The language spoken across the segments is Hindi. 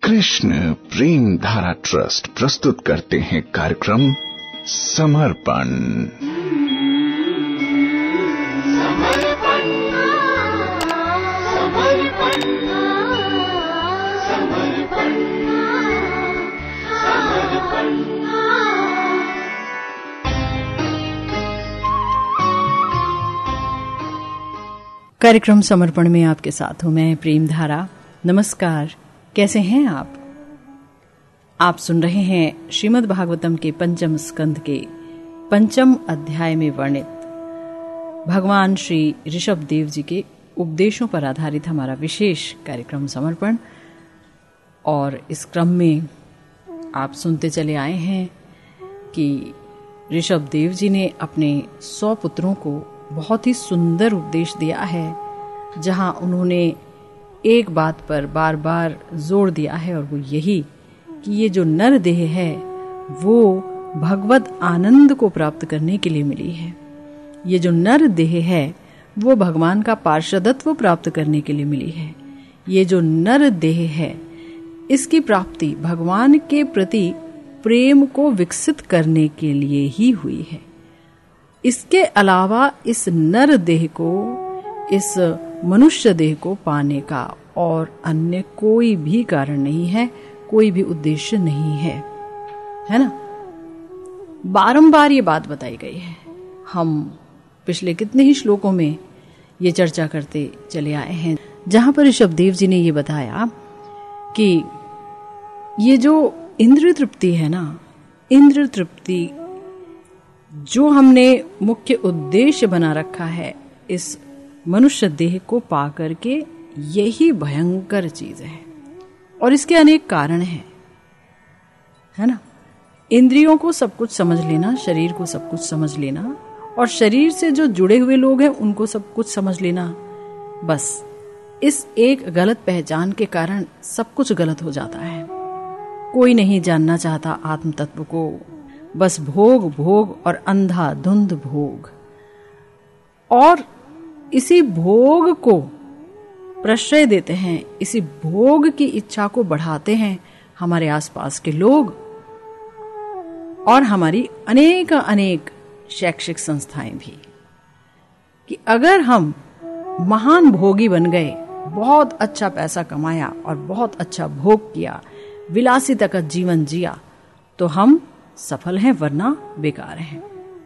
कृष्ण प्रेम धारा ट्रस्ट प्रस्तुत करते हैं कार्यक्रम समर्पण। कार्यक्रम समर्पण में आपके साथ हूं मैं प्रेम धारा। नमस्कार, कैसे हैं आप? आप सुन रहे हैं श्रीमद् भागवतम के पंचम स्कंद के पंचम अध्याय में वर्णित भगवान श्री ऋषभ देव जी के उपदेशों पर आधारित हमारा विशेष कार्यक्रम समर्पण। और इस क्रम में आप सुनते चले आए हैं कि ऋषभ देव जी ने अपने 100 पुत्रों को बहुत ही सुंदर उपदेश दिया है, जहां उन्होंने एक बात पर बार बार जोर दिया है, और वो यही कि ये जो नर देह है वो भगवत आनंद को प्राप्त करने के लिए मिली है। ये जो नर देह है वो भगवान का पार्षदत्व प्राप्त करने के लिए मिली है। ये जो नर देह है इसकी प्राप्ति भगवान के प्रति प्रेम को विकसित करने के लिए ही हुई है। इसके अलावा इस नर देह को, इस मनुष्य देह को पाने का और अन्य कोई भी कारण नहीं है, कोई भी उद्देश्य नहीं है ना। बारंबार ये बात बताई गई है। हम पिछले कितने ही श्लोकों में ये चर्चा करते चले आए हैं, जहां पर ऋषभ देव जी ने ये बताया कि ये जो इंद्रिय तृप्ति है ना, इंद्रिय तृप्ति जो हमने मुख्य उद्देश्य बना रखा है इस मनुष्य देह को पा करके, यही भयंकर चीज है। और इसके अनेक कारण हैं, है ना। इंद्रियों को सब कुछ समझ लेना, शरीर को सब कुछ समझ लेना, और शरीर से जो जुड़े हुए लोग हैं उनको सब कुछ समझ लेना, बस इस एक गलत पहचान के कारण सब कुछ गलत हो जाता है। कोई नहीं जानना चाहता आत्म तत्व को, बस भोग भोग और अंधाधुंध भोग। और इसी भोग को प्रश्रय देते हैं, इसी भोग की इच्छा को बढ़ाते हैं हमारे आसपास के लोग और हमारी अनेक अनेक शैक्षिक संस्थाएं भी, कि अगर हम महान भोगी बन गए, बहुत अच्छा पैसा कमाया और बहुत अच्छा भोग किया, विलासिता का जीवन जिया, तो हम सफल हैं, वरना बेकार हैं।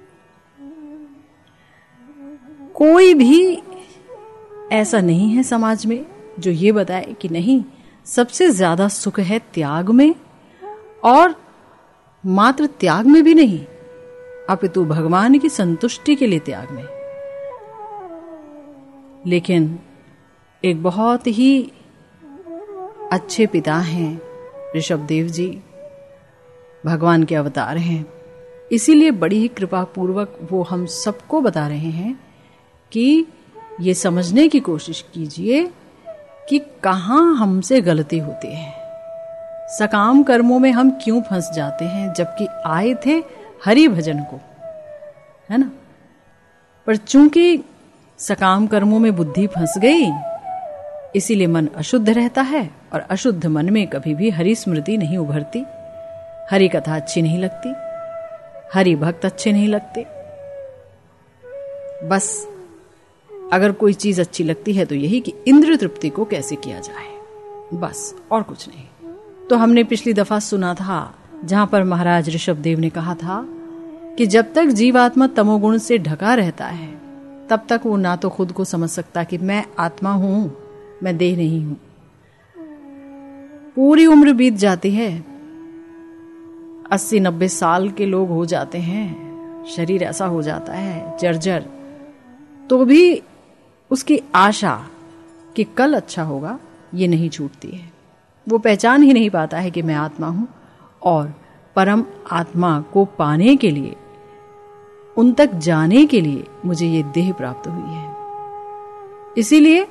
कोई भी ऐसा नहीं है समाज में जो ये बताए कि नहीं, सबसे ज्यादा सुख है त्याग में, और मात्र त्याग में भी नहीं, अपितु भगवान की संतुष्टि के लिए त्याग में। लेकिन एक बहुत ही अच्छे पिता हैं ऋषभ देव जी, भगवान के अवतार हैं, इसीलिए बड़ी ही कृपा पूर्वक वो हम सबको बता रहे हैं कि ये समझने की कोशिश कीजिए कि कहां हमसे गलती होती है, सकाम कर्मों में हम क्यों फंस जाते हैं, जबकि आए थे हरि भजन को, है ना। पर चूंकि सकाम कर्मों में बुद्धि फंस गई, इसीलिए मन अशुद्ध रहता है, और अशुद्ध मन में कभी भी हरि स्मृति नहीं उभरती, हरि कथा अच्छी नहीं लगती, हरि भक्त अच्छे नहीं लगते। बस अगर कोई चीज अच्छी लगती है तो यही कि इंद्रिय तृप्ति को कैसे किया जाए, बस, और कुछ नहीं। तो हमने पिछली दफा सुना था जहां पर महाराज ऋषभ देव ने कहा था कि जब तक जीवात्मा तमोगुण से ढका रहता है, तब तक वो ना तो खुद को समझ सकता कि मैं आत्मा हूं, मैं देह नहीं हूं। पूरी उम्र बीत जाती है, 80-90 साल के लोग हो जाते हैं, शरीर ऐसा हो जाता है जर्जर, तो भी उसकी आशा कि कल अच्छा होगा ये नहीं छूटती है। वो पहचान ही नहीं पाता है कि मैं आत्मा हूं, और परम आत्मा को पाने के लिए, उन तक जाने के लिए मुझे ये देह प्राप्त हुई है। इसीलिए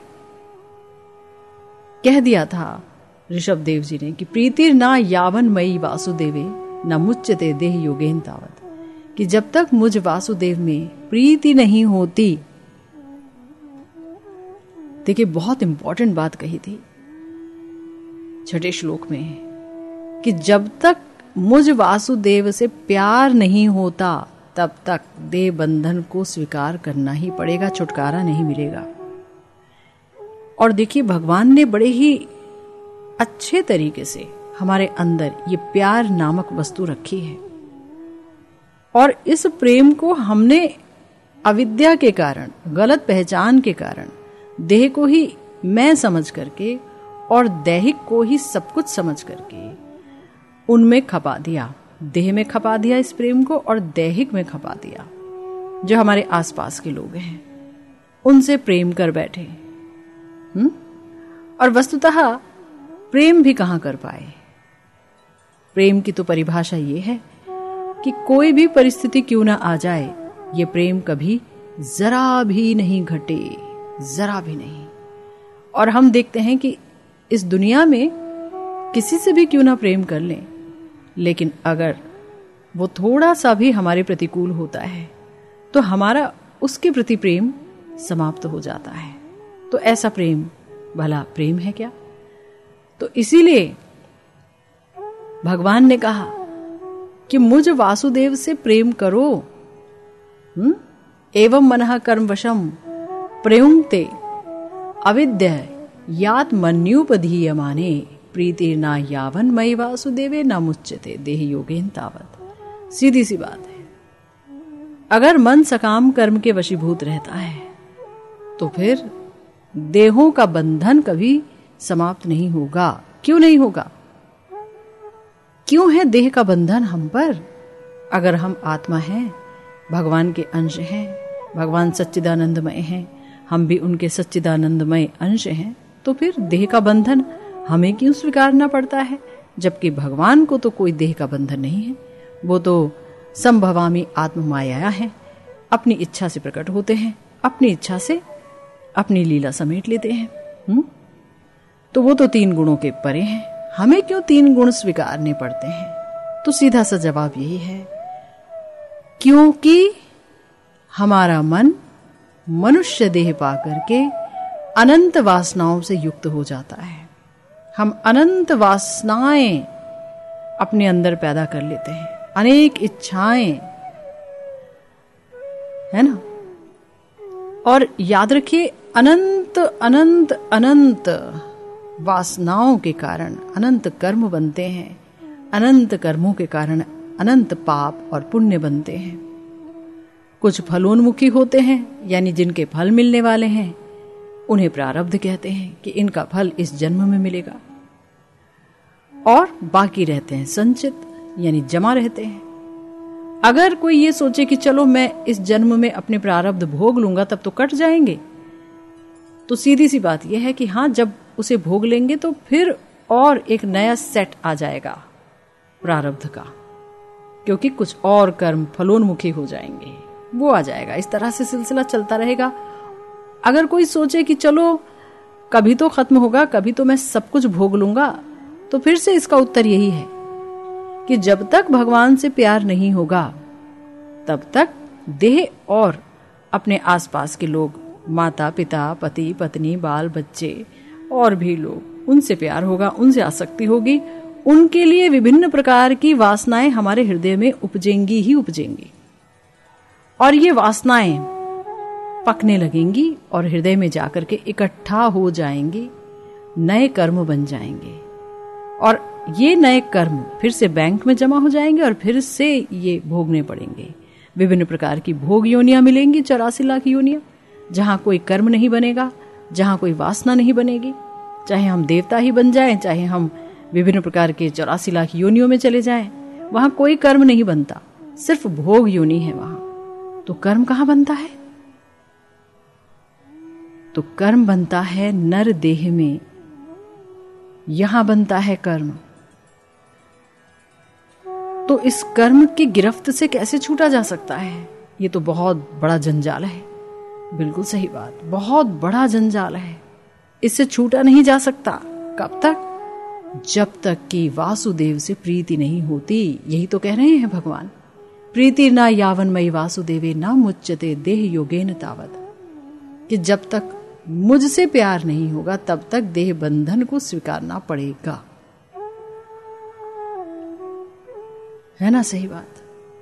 कह दिया था ऋषभ देव जी ने कि प्रीतिर ना यावन मई वासुदेवे न मुच्यते देह योगेन तावत, कि जब तक मुझ वासुदेव में प्रीति नहीं होती। देखिए बहुत इंपॉर्टेंट बात कही थी छठे श्लोक में है कि जब तक मुझ वासुदेव से प्यार नहीं होता तब तक देह बंधन को स्वीकार करना ही पड़ेगा, छुटकारा नहीं मिलेगा। और देखिए, भगवान ने बड़े ही अच्छे तरीके से हमारे अंदर ये प्यार नामक वस्तु रखी है, और इस प्रेम को हमने अविद्या के कारण, गलत पहचान के कारण देह को ही मैं समझ करके और दैहिक को ही सब कुछ समझ करके उनमें खपा दिया। देह में खपा दिया इस प्रेम को, और दैहिक में खपा दिया। जो हमारे आसपास के लोग हैं उनसे प्रेम कर बैठे, और वस्तुतः प्रेम भी कहां कर पाए। प्रेम की तो परिभाषा ये है कि कोई भी परिस्थिति क्यों ना आ जाए, ये प्रेम कभी जरा भी नहीं घटे, जरा भी नहीं। और हम देखते हैं कि इस दुनिया में किसी से भी क्यों ना प्रेम कर लें, लेकिन अगर वो थोड़ा सा भी हमारे प्रतिकूल होता है तो हमारा उसके प्रति प्रेम समाप्त हो जाता है। तो ऐसा प्रेम भला प्रेम है क्या? तो इसीलिए भगवान ने कहा कि मुझ वासुदेव से प्रेम करो। एवं मनः कर्म वशम प्रयुंक्ते अविद्या यात मन्युपधीयमाने प्रीतिर्ना यावन मयि वासुदेवे न मुच्यते देह योगेन तावत। सीधी सी बात है, अगर मन सकाम कर्म के वशीभूत रहता है तो फिर देहों का बंधन कभी समाप्त नहीं होगा। क्यों नहीं होगा? क्यों है देह का बंधन हम पर? अगर हम आत्मा हैं, भगवान के अंश हैं, भगवान सच्चिदानंदमय हैं, हम भी उनके सच्चिदानंदमय अंश हैं, तो फिर देह का बंधन हमें क्यों स्वीकारना पड़ता है? जबकि भगवान को तो कोई देह का बंधन नहीं है। वो तो संभवामी आत्म माया है, अपनी इच्छा से प्रकट होते हैं, अपनी इच्छा से अपनी लीला समेट लेते हैं। तो वो तो 3 गुणों के परे हैं, हमें क्यों 3 गुण स्वीकारने पड़ते हैं? तो सीधा सा जवाब यही है, क्योंकि हमारा मन मनुष्य देह पा करके अनंत वासनाओं से युक्त हो जाता है। हम अनंत वासनाएं अपने अंदर पैदा कर लेते हैं, अनेक इच्छाएं, है ना। और याद रखिए, अनंत अनंत अनंत वासनाओं के कारण अनंत कर्म बनते हैं, अनंत कर्मों के कारण अनंत पाप और पुण्य बनते हैं। कुछ फलोन्मुखी होते हैं, यानी जिनके फल मिलने वाले हैं, उन्हें प्रारब्ध कहते हैं कि इनका फल इस जन्म में मिलेगा, और बाकी रहते हैं संचित, यानी जमा रहते हैं। अगर कोई ये सोचे कि चलो मैं इस जन्म में अपने प्रारब्ध भोग लूंगा तब तो कट जाएंगे, तो सीधी सी बात यह है कि हाँ, जब उसे भोग लेंगे तो फिर और एक नया सेट आ जाएगा प्रारब्ध का, क्योंकि कुछ और कर्म फलोन्मुखी हो जाएंगे, वो आ जाएगा। इस तरह से सिलसिला चलता रहेगा। अगर कोई सोचे कि चलो कभी तो खत्म होगा, कभी तो मैं सब कुछ भोग लूंगा, तो फिर से इसका उत्तर यही है कि जब तक भगवान से प्यार नहीं होगा तब तक देह और अपने आसपास के लोग, माता पिता, पति पत्नी, बाल बच्चे और भी लोग, उनसे प्यार होगा, उनसे आसक्ति होगी, उनके लिए विभिन्न प्रकार की वासनाएं हमारे हृदय में उपजेंगी ही उपजेंगी, और ये वासनाएं पकने लगेंगी और हृदय में जाकर के इकट्ठा हो जाएंगी, नए कर्म बन जाएंगे, और ये नए कर्म फिर से बैंक में जमा हो जाएंगे और फिर से ये भोगने पड़ेंगे। विभिन्न प्रकार की भोग योनियां मिलेंगी, 84 लाख योनियां, जहां कोई कर्म नहीं बनेगा, जहां कोई वासना नहीं बनेगी। चाहे हम देवता ही बन जाएं, चाहे हम विभिन्न प्रकार के 84 लाख योनियों में चले जाएं, वहां कोई कर्म नहीं बनता, सिर्फ भोग योनि है वहां। तो कर्म कहां बनता है? तो कर्म बनता है नर देह में, यहां बनता है कर्म। तो इस कर्म की गिरफ्त से कैसे छूटा जा सकता है? ये तो बहुत बड़ा जंजाल है। बिल्कुल सही बात, बहुत बड़ा जंजाल है, इससे छूटा नहीं जा सकता। कब तक? जब तक कि वासुदेव से प्रीति नहीं होती। यही तो कह रहे हैं भगवान, प्रीति ना यावन मयि वासुदेवे ना मुच्यते देह योगेन तावत, कि जब तक मुझसे प्यार नहीं होगा तब तक देह बंधन को स्वीकारना पड़ेगा। है ना सही बात।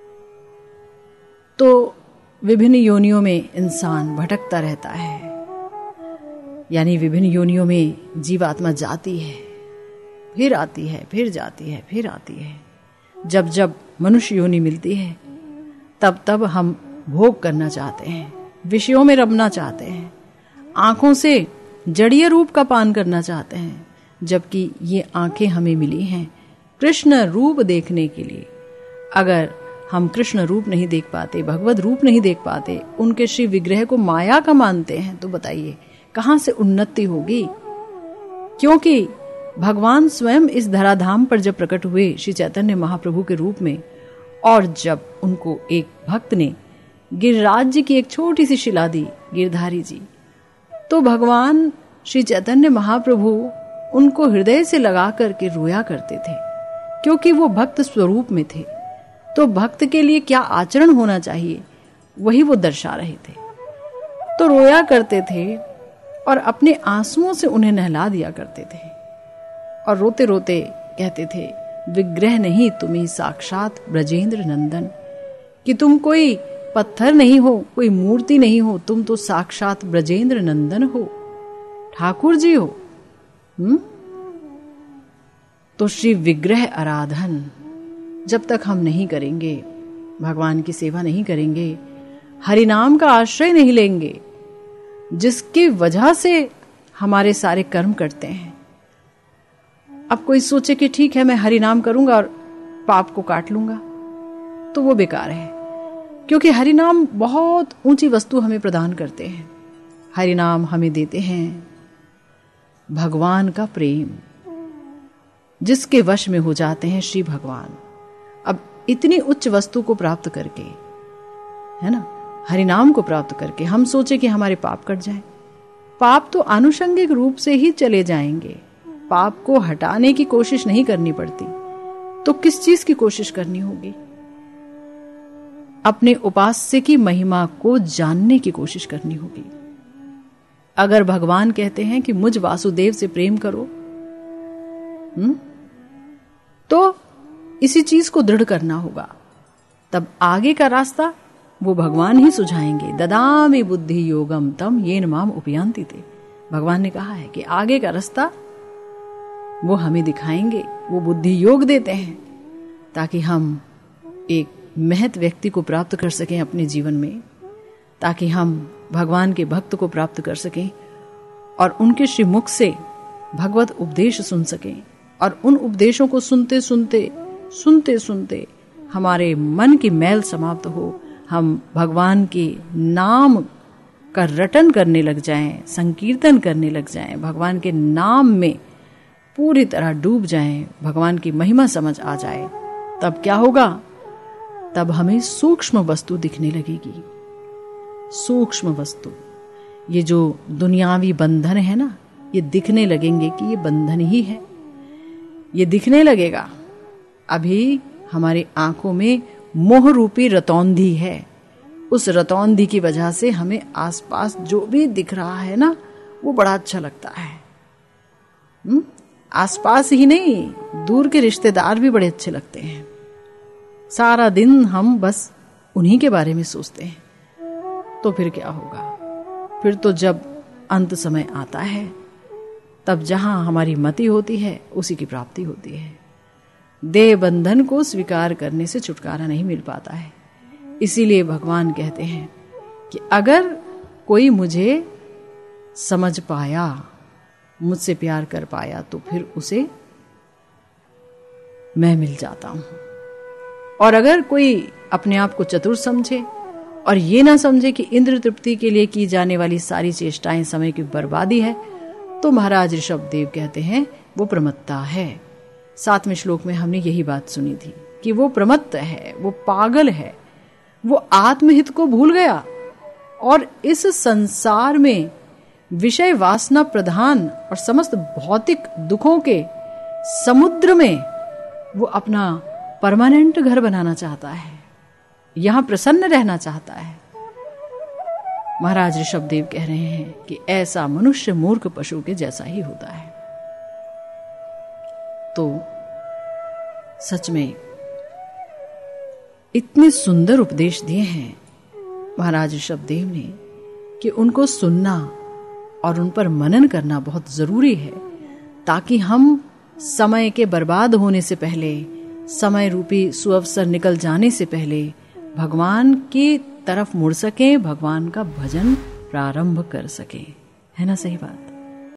तो विभिन्न योनियों में इंसान भटकता रहता है, यानी विभिन्न योनियों में जीवात्मा जाती है, फिर आती है, फिर जाती है, फिर आती है। जब जब मनुष्य योनि मिलती है तब तब हम भोग करना चाहते हैं, विषयों में रमना चाहते हैं, आंखों से जड़ीय रूप का पान करना चाहते हैं, जबकि ये आंखें हमें मिली हैं कृष्ण रूप देखने के लिए। अगर हम कृष्ण रूप नहीं देख पाते, भगवत रूप नहीं देख पाते, उनके श्री विग्रह को माया का मानते हैं, तो बताइए कहां से उन्नति होगी? क्योंकि भगवान स्वयं इस धराधाम पर जब प्रकट हुए श्री चैतन्य महाप्रभु के रूप में, और जब उनको एक भक्त ने गिरिराज की एक छोटी सी शिला दी, गिरधारी जी, तो भगवान श्री चैतन्य महाप्रभु उनको हृदय से लगा करके रोया करते थे, क्योंकि वो भक्त स्वरूप में थे। तो भक्त के लिए क्या आचरण होना चाहिए वही वो दर्शा रहे थे। तो रोया करते थे और अपने आंसुओं से उन्हें नहला दिया करते थे, और रोते रोते कहते थे, विग्रह नहीं तुम्ही साक्षात ब्रजेंद्र नंदन, कि तुम कोई पत्थर नहीं हो, कोई मूर्ति नहीं हो, तुम तो साक्षात ब्रजेंद्र नंदन हो, ठाकुर जी हो। तो श्री विग्रह आराधन जब तक हम नहीं करेंगे, भगवान की सेवा नहीं करेंगे, हरि नाम का आश्रय नहीं लेंगे, जिसकी वजह से हमारे सारे कर्म करते हैं। अब कोई सोचे कि ठीक है मैं हरि नाम करूंगा और पाप को काट लूंगा, तो वो बेकार है, क्योंकि हरि नाम बहुत ऊंची वस्तु हमें प्रदान करते हैं। हरि नाम हमें देते हैं भगवान का प्रेम, जिसके वश में हो जाते हैं श्री भगवान। अब इतनी उच्च वस्तु को प्राप्त करके, है ना, हरि नाम को प्राप्त करके हम सोचे कि हमारे पाप कट जाए। पाप तो आनुषंगिक रूप से ही चले जाएंगे, पाप को हटाने की कोशिश नहीं करनी पड़ती, तो किस चीज की कोशिश करनी होगी? अपने उपास्य की महिमा को जानने की कोशिश करनी होगी। अगर भगवान कहते हैं कि मुझ वासुदेव से प्रेम करो, तो इसी चीज को दृढ़ करना होगा, तब आगे का रास्ता वो भगवान ही सुझाएंगे। ददामि बुद्धि योगम तम येन माम उपयांति ते। भगवान ने कहा है कि आगे का रास्ता वो हमें दिखाएंगे, वो बुद्धि योग देते हैं, ताकि हम एक महत व्यक्ति को प्राप्त कर सकें अपने जीवन में, ताकि हम भगवान के भक्त को प्राप्त कर सकें और उनके श्री मुख से भगवत उपदेश सुन सकें, और उन उपदेशों को सुनते सुनते हमारे मन की मैल समाप्त हो, हम भगवान के नाम का रटन करने लग जाएं, संकीर्तन करने लग जाएं, भगवान के नाम में पूरी तरह डूब जाएं, भगवान की महिमा समझ आ जाए। तब क्या होगा? तब हमें सूक्ष्म वस्तु दिखने लगेगी। सूक्ष्म वस्तु, ये जो दुनियावी बंधन है ना, ये दिखने लगेंगे कि ये बंधन ही है, ये दिखने लगेगा। अभी हमारी आंखों में मोह रूपी रतौंधी है, उस रतौंधी की वजह से हमें आसपास जो भी दिख रहा है ना, वो बड़ा अच्छा लगता है। आसपास ही नहीं, दूर के रिश्तेदार भी बड़े अच्छे लगते हैं। सारा दिन हम बस उन्हीं के बारे में सोचते हैं। तो फिर क्या होगा? फिर तो जब अंत समय आता है, तब जहां हमारी मति होती है उसी की प्राप्ति होती है। देह बंधन को स्वीकार करने से छुटकारा नहीं मिल पाता है। इसीलिए भगवान कहते हैं कि अगर कोई मुझे समझ पाया, मुझसे प्यार कर पाया, तो फिर उसे मैं मिल जाता हूं। और अगर कोई अपने आप को चतुर समझे और ये ना समझे कि इंद्र तृप्ति के लिए की जाने वाली सारी चेष्टाएं समय की बर्बादी है, तो महाराज ऋषभदेव कहते हैं वो प्रमत्ता है। 7वें श्लोक में हमने यही बात सुनी थी कि वो प्रमत्त है, वो पागल है, वो आत्महित को भूल गया और इस संसार में विषय वासना प्रधान और समस्त भौतिक दुखों के समुद्र में वो अपना परमानेंट घर बनाना चाहता है, यहां प्रसन्न रहना चाहता है। महाराज ऋषभदेव कह रहे हैं कि ऐसा मनुष्य मूर्ख पशु के जैसा ही होता है। तो सच में इतने सुंदर उपदेश दिए हैं महाराज ऋषभदेव ने कि उनको सुनना और उन पर मनन करना बहुत जरूरी है, ताकि हम समय के बर्बाद होने से पहले, समय रूपी सुअवसर निकल जाने से पहले भगवान की तरफ मुड़ सके, भगवान का भजन प्रारंभ कर सके। है ना सही बात?